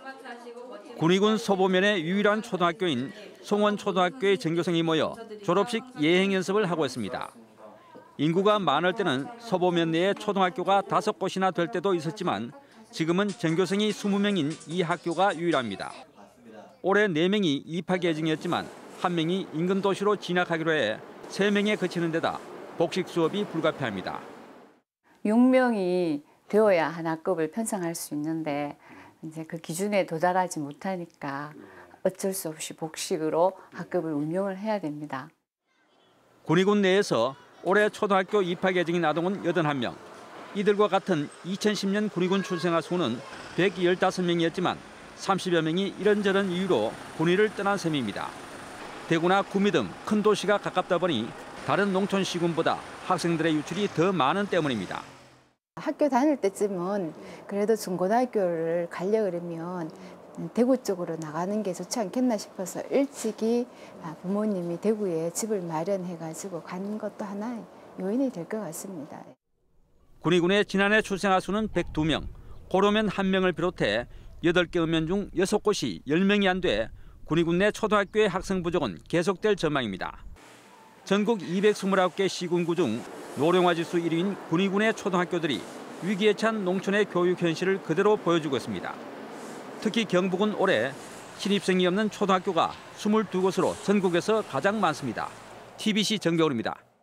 군위군 서보면의 유일한 초등학교인 송원초등학교의 전교생이 모여 졸업식 예행 연습을 하고 있습니다. 인구가 많을 때는 서보면 내에 초등학교가 5곳이나 될 때도 있었지만 지금은 전교생이 20명인 이 학교가 유일합니다. 올해 4명이 입학 예정이었지만 1명이 인근 도시로 진학하기로 해 3명에 그치는 데다 복식 수업이 불가피합니다. 6명이 되어야 한 학급을 편성할 수 있는데 이제 그 기준에 도달하지 못하니까 어쩔 수 없이 복식으로 학급을 운영을 해야 됩니다. 군위군 내에서 올해 초등학교 입학 예정인 아동은 81명. 이들과 같은 2010년 군위군 출생아 수는 115명이었지만 30여 명이 이런저런 이유로 군위를 떠난 셈입니다. 대구나 구미 등 큰 도시가 가깝다 보니 다른 농촌 시군보다 학생들의 유출이 더 많은 때문입니다. 학교 다닐 때쯤은 그래도 중고등학교를 가려고 그러면 대구 쪽으로 나가는 게 좋지 않겠나 싶어서 일찍이 부모님이 대구에 집을 마련해가지고 간 것도 하나의 요인이 될 것 같습니다. 군위군의 지난해 출생아 수는 102명, 고로면 1명을 비롯해 8개 읍면 중 6곳이 10명이 안 돼 군위군 내 초등학교의 학생 부족은 계속될 전망입니다. 전국 229개 시군구 중 노령화 지수 1위인 군위군의 초등학교들이 위기에 찬 농촌의 교육 현실을 그대로 보여주고 있습니다. 특히 경북은 올해 신입생이 없는 초등학교가 22곳으로 전국에서 가장 많습니다. TBC 정겨울입니다.